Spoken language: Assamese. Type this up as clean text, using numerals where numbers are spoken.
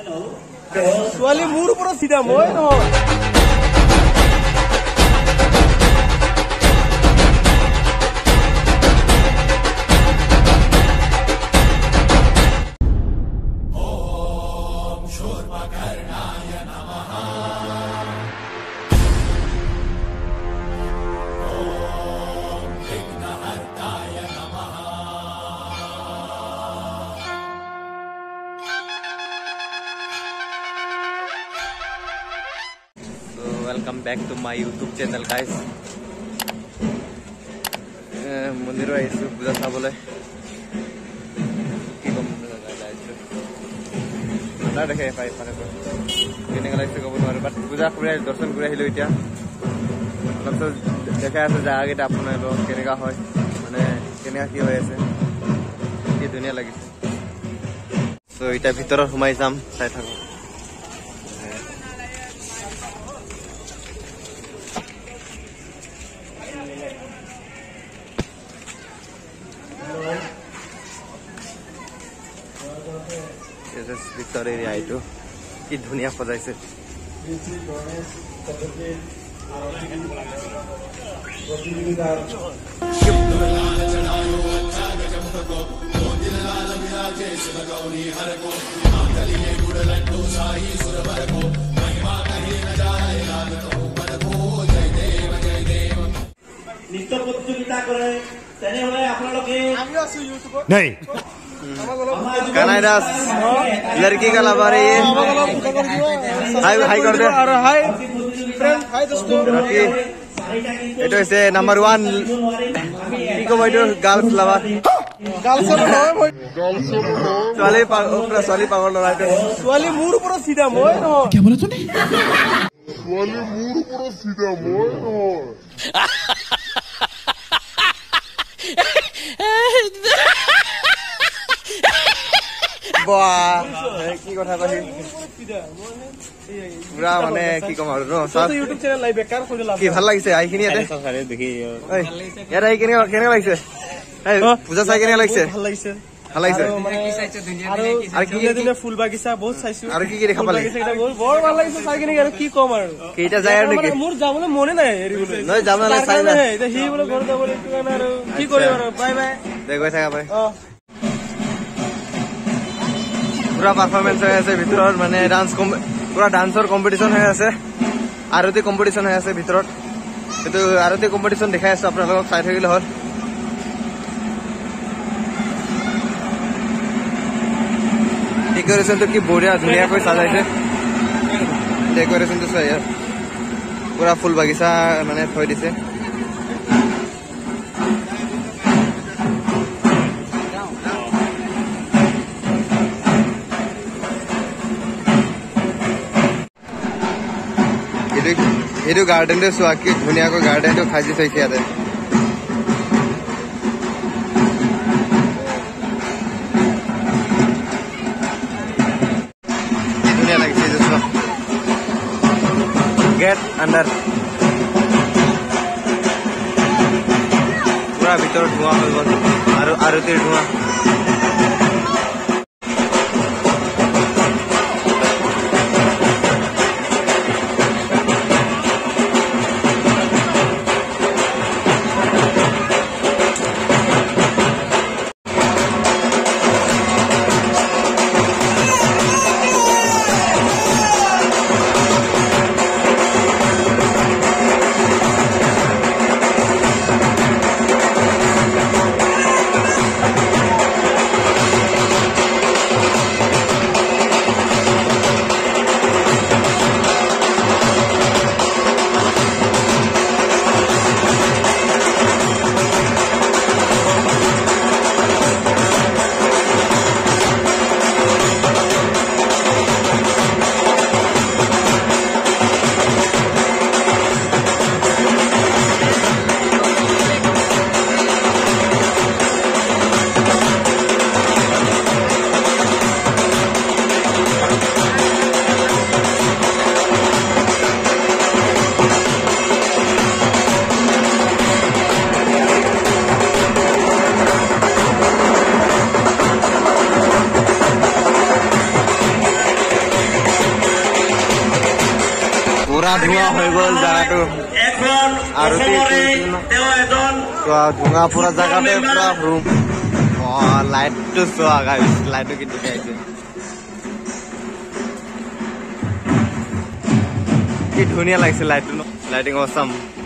ছোৱালী মোৰ ওপৰত চিধা মই নহয় Welcome back to my YouTube channel, guys. Mundiro aisu puja sabole. Ki kom aisu. Mata dekhe pai pare ko. Kene gala aisu kobo noru but puja kure darshan kure hilo etia. Lamso dekha ase jaga eta apuna lo kene ka hoy. Mane kene ki hoy ase. Ki dunia lagise. So eta bhitor humai jam sai thako. Victor area itu ki dunia sajaise Ganesh chaturthi নৃত্য প্ৰতিযোগিতা কৰে তেনেহলে আপোনালোকে আমি আছো ইউটিউবত নাই Ganesh लड़की का लगा रही है हाय हाय कर दे और हाय फ्रेंड हाय दोस्तों এটা হইছে নাম্বার 1 কি কই তো গার্লস লাভার ছোৱালী পাগল লৰাটো ছোৱালী মোৰ ওপৰত চিধা মই নহয় কি বলা তুমি ছোৱালী মোৰ ওপৰত চিধা মই নহয় বাহ কি কথা কই পুরা মানে কি কম আৰু তো ইউটিউব চ্যানেল লাইভ বেকাৰ কৰি লাভ কি ভাল লাগিছে আইখিনি ইয়াতে সঁচাৰে দেখি ইয়াত আই কেনে লাগিছে এই পূজা চাই কেনে লাগিছে ভাল লাগিছে ভাল লাগিছে আৰু কি দিনে ফুল বাগিচা বহুত চাইছো আৰু কি দেখা পালে বাগিচা এটা বহুত বৰ ভাল লাগিছে চাই কিনে আৰু কি কম আৰু কেইটা যায় আৰু নেকি মোৰ যাবলৈ মনে নাই এৰিবলৈ নহয় যাবলৈ চাই না এটা হি বলে ঘৰ যাবলৈ কি কাৰণে আৰু কি কৰিম আৰু বাই বাই দে গৈ থাকা বাই পুরা পারফরমেন্স হয়ে আছে ভিতৰত মানে ডান্স পুরা ডান্সৰ কম্পিটিশন হৈ আছে আৰতি কম্পিটিশন হৈ আছে ভিতৰত কিন্তু আৰতি কম্পিটিশন দেখাই আছে আপোনালোকক চাই থাকিলে হ'ল ডেকোরেশন তো কি বঢ়িয়া ধুনীয়াকৈ সাজাইছে ডেকোরেশন তো চাই পুরা ফুল বাগিচা মানে থৈ দিছে এইটো গাৰ্ডেনটো চোৱা কি ধুনীয়াকৈ গাৰ্ডেনটো সাজি থৈছে ইয়াতে ধুনীয়া লাগিছে এইটো চোৱা গেট আণ্ডাৰ পুৰা ভিতৰত ধোঁৱা হৈ গ'ল আৰু আৰতিৰ ধোঁৱা পুৰা ধোঁৱা হৈ গ'ল জাগাটো এখন আৰতি অসমৰে তেওঁ এজন ধোঁৱা পুৰা জাগাতে পুৰা ৰুম লাইটটো চোৱা গাইছ লাইটটো কি ধুনীয়া আহিছে কি ধুনীয়া লাগিছে লাইটটো ন লাইটিং অসাম